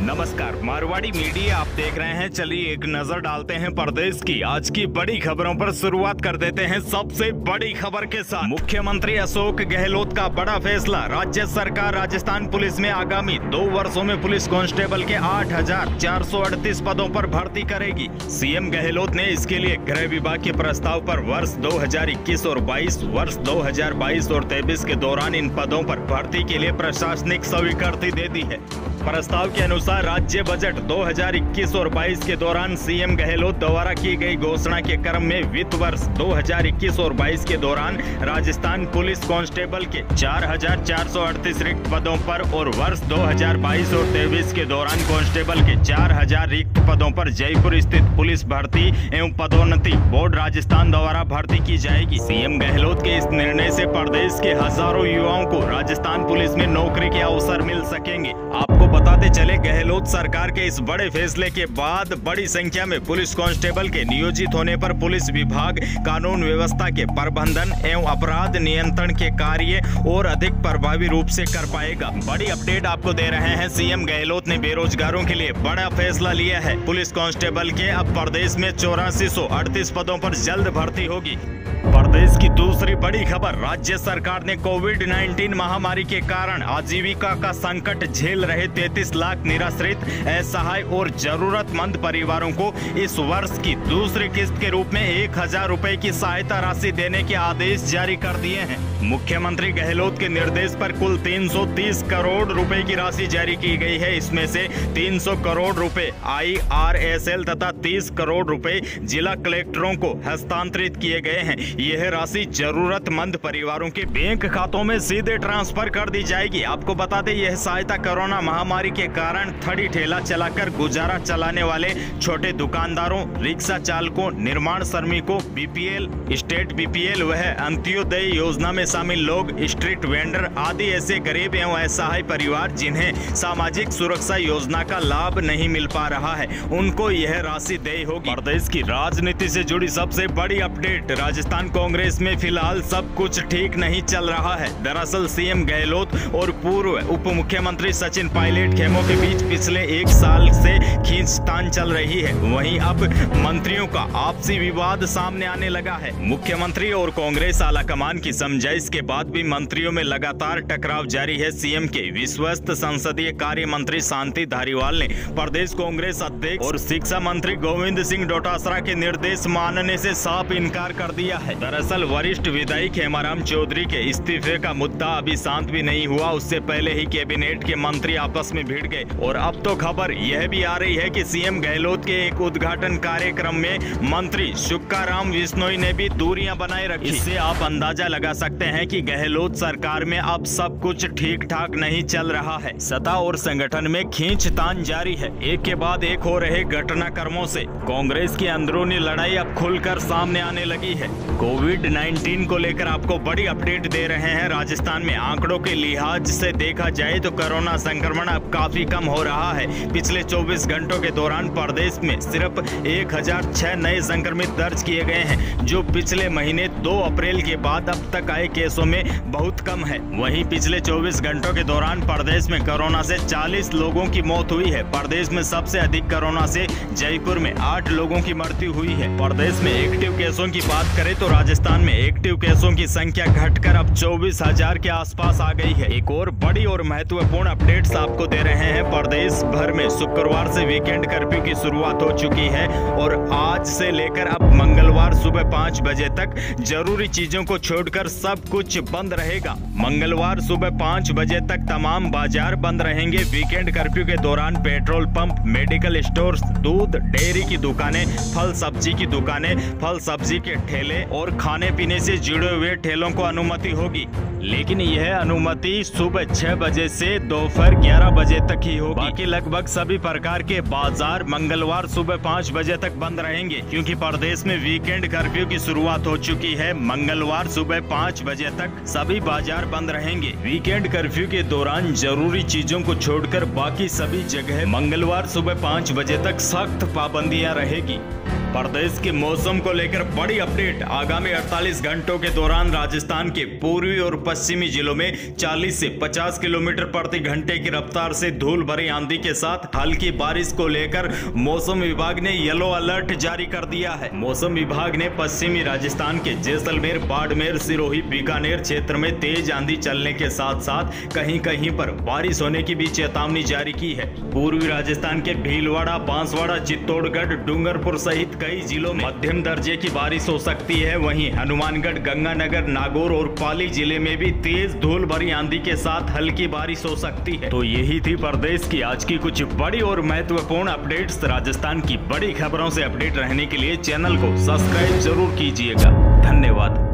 नमस्कार, मारवाड़ी मीडिया आप देख रहे हैं। चलिए एक नजर डालते हैं प्रदेश की आज की बड़ी खबरों पर। शुरुआत कर देते हैं सबसे बड़ी खबर के साथ। मुख्यमंत्री अशोक गहलोत का बड़ा फैसला। राज्य सरकार राजस्थान पुलिस में आगामी 2 वर्षों में पुलिस कांस्टेबल के 8,438 पदों पर भर्ती करेगी। सीएम गहलोत ने इसके लिए गृह विभाग के प्रस्ताव पर वर्ष 2021 और 22, वर्ष 2022 और 23 के दौरान इन पदों पर भर्ती के लिए प्रशासनिक स्वीकृति दे दी है। प्रस्ताव के अनुसार राज्य बजट 2021 और 22 के दौरान सीएम गहलोत द्वारा की गई घोषणा के क्रम में वित्त वर्ष 2021 और 22 के दौरान राजस्थान पुलिस कांस्टेबल के 4,438 रिक्त पदों पर और वर्ष 2022 और 23 के दौरान कांस्टेबल के 4,000 रिक्त पदों पर जयपुर स्थित पुलिस भर्ती एवं पदोन्नति बोर्ड राजस्थान द्वारा भर्ती की जाएगी। सीएम गहलोत के इस निर्णय से प्रदेश के हजारों युवाओं को राजस्थान पुलिस में नौकरी के अवसर मिल सकेंगे। आपको बताते चले, गहलोत सरकार के इस बड़े फैसले के बाद बड़ी संख्या में पुलिस कांस्टेबल के नियोजित होने पर पुलिस विभाग कानून व्यवस्था के प्रबंधन एवं अपराध नियंत्रण के कार्य और अधिक प्रभावी रूप से कर पाएगा। बड़ी अपडेट आपको दे रहे हैं। सीएम गहलोत ने बेरोजगारों के लिए बड़ा फैसला लिया है। पुलिस कांस्टेबल के अब प्रदेश में 8438 पदों पर जल्द भर्ती होगी। प्रदेश की दूसरी बड़ी खबर। राज्य सरकार ने कोविड-19 महामारी के कारण आजीविका का संकट झेल रहे 33 लाख निराश्रित, असहाय और जरूरतमंद परिवारों को इस वर्ष की दूसरी किस्त के रूप में 1,000 रुपए की सहायता राशि देने के आदेश जारी कर दिए हैं। मुख्यमंत्री गहलोत के निर्देश पर कुल 330 करोड़ रुपए की राशि जारी की गई है। इसमें से 300 करोड़ रुपए IRSL तथा 30 करोड़ रुपए जिला कलेक्टरों को हस्तांतरित किए गए हैं। यह राशि जरूरतमंद परिवारों के बैंक खातों में सीधे ट्रांसफर कर दी जाएगी। आपको बता दें, यह सहायता कोरोना महामारी के कारण थड़ी ठेला चलाकर गुजारा चलाने वाले छोटे दुकानदारों, रिक्शा चालकों, निर्माण श्रमिकों, BPL, स्टेट BPL वह अंत्योदय योजना में शामिल लोग, स्ट्रीट वेंडर आदि ऐसे गरीब एवं असहाय परिवार जिन्हें सामाजिक सुरक्षा योजना का लाभ नहीं मिल पा रहा है, उनको यह राशि देय होगी। प्रदेश की राजनीति से जुड़ी सबसे बड़ी अपडेट। राजस्थान कांग्रेस में फिलहाल सब कुछ ठीक नहीं चल रहा है। दरअसल सीएम गहलोत और पूर्व उप मुख्यमंत्री सचिन पायलट खेमों के बीच पिछले 1 साल से खींचतान चल रही है। वहीं अब मंत्रियों का आपसी विवाद सामने आने लगा है। मुख्यमंत्री और कांग्रेस आलाकमान की समझाइश के बाद भी मंत्रियों में लगातार टकराव जारी है। सीएम के विश्वस्त संसदीय कार्य मंत्री शांति धारीवाल ने प्रदेश कांग्रेस अध्यक्ष और शिक्षा मंत्री गोविंद सिंह डोटासरा के निर्देश मानने से साफ इनकार कर दिया है। दरअसल वरिष्ठ विधायक हेमाराम चौधरी के इस्तीफे का मुद्दा अभी शांत भी नहीं हुआ, उससे पहले ही कैबिनेट के मंत्री आपस में भिड़ गए। और अब तो खबर यह भी आ रही है कि सीएम गहलोत के एक उद्घाटन कार्यक्रम में मंत्री शुक्काराम बिश्नोई ने भी दूरियां बनाए रखी। इससे आप अंदाजा लगा सकते हैं कि गहलोत सरकार में अब सब कुछ ठीक ठाक नहीं चल रहा है। सत्ता और संगठन में खींचतान जारी है। एक के बाद एक हो रहे घटनाक्रमों से कांग्रेस की अंदरूनी लड़ाई अब खुलकर सामने आने लगी है। कोविड-19 को लेकर आपको बड़ी अपडेट दे रहे हैं। राजस्थान में आंकड़ों के लिहाज से देखा जाए तो कोरोना संक्रमण अब काफी कम हो रहा है। पिछले 24 घंटों के दौरान प्रदेश में सिर्फ 1,006 नए संक्रमित दर्ज किए गए हैं, जो पिछले महीने 2 अप्रैल के बाद अब तक आए केसों में बहुत कम है। वहीं पिछले 24 घंटों के दौरान प्रदेश में कोरोना से 40 लोगों की मौत हुई है। प्रदेश में सबसे अधिक कोरोना से जयपुर में 8 लोगों की मृत्यु हुई है। प्रदेश में एक्टिव केसों की बात करें तो राजस्थान में एक्टिव केसों की संख्या घटकर अब 24,000 के आसपास आ गई है। एक और बड़ी और महत्वपूर्ण अपडेट्स आपको दे रहे हैं। प्रदेश भर में शुक्रवार से वीकेंड कर्फ्यू की शुरुआत हो चुकी है और आज से लेकर अब मंगलवार सुबह 5 बजे तक जरूरी चीजों को छोड़कर सब कुछ बंद रहेगा। मंगलवार सुबह 5 बजे तक तमाम बाजार बंद रहेंगे। वीकेंड कर्फ्यू के दौरान पेट्रोल पंप, मेडिकल स्टोर्स, दूध, डेयरी की दुकानें, फल सब्जी की दुकानें, फल सब्जी के ठेले और खाने पीने से जुड़े हुए ठेलों को अनुमति होगी, लेकिन यह अनुमति सुबह 6 बजे से दोपहर 11 बजे तक ही होगी। बाकी लगभग सभी प्रकार के बाजार मंगलवार सुबह 5 बजे तक बंद रहेंगे, क्योंकि प्रदेश में वीकेंड कर्फ्यू की शुरुआत हो चुकी है। मंगलवार सुबह 5 बजे तक सभी बाजार बंद रहेंगे। वीकेंड कर्फ्यू के दौरान जरूरी चीजों को छोड़कर बाकी सभी जगह मंगलवार सुबह 5 बजे तक सख्त पाबंदियां रहेगी। प्रदेश के मौसम को लेकर बड़ी अपडेट। आगामी 48 घंटों के दौरान राजस्थान के पूर्वी और पश्चिमी जिलों में 40 से 50 किलोमीटर प्रति घंटे की रफ्तार से धूल भरी आंधी के साथ हल्की बारिश को लेकर मौसम विभाग ने येलो अलर्ट जारी कर दिया है। मौसम विभाग ने पश्चिमी राजस्थान के जैसलमेर, बाड़मेर, सिरोही, बीकानेर क्षेत्र में तेज आंधी चलने के साथ साथ कहीं कहीं पर बारिश होने की भी चेतावनी जारी की है। पूर्वी राजस्थान के भीलवाड़ा, बांसवाड़ा, चित्तौड़गढ़, डूंगरपुर सहित कई जिलों में मध्यम दर्जे की बारिश हो सकती है। वहीं हनुमानगढ़, गंगानगर, नागौर और पाली जिले में भी तेज धूल भरी आंधी के साथ हल्की बारिश हो सकती है। तो यही थी प्रदेश की आज की कुछ बड़ी और महत्वपूर्ण अपडेट्स। राजस्थान की बड़ी खबरों से अपडेट रहने के लिए चैनल को सब्सक्राइब जरूर कीजिएगा। धन्यवाद।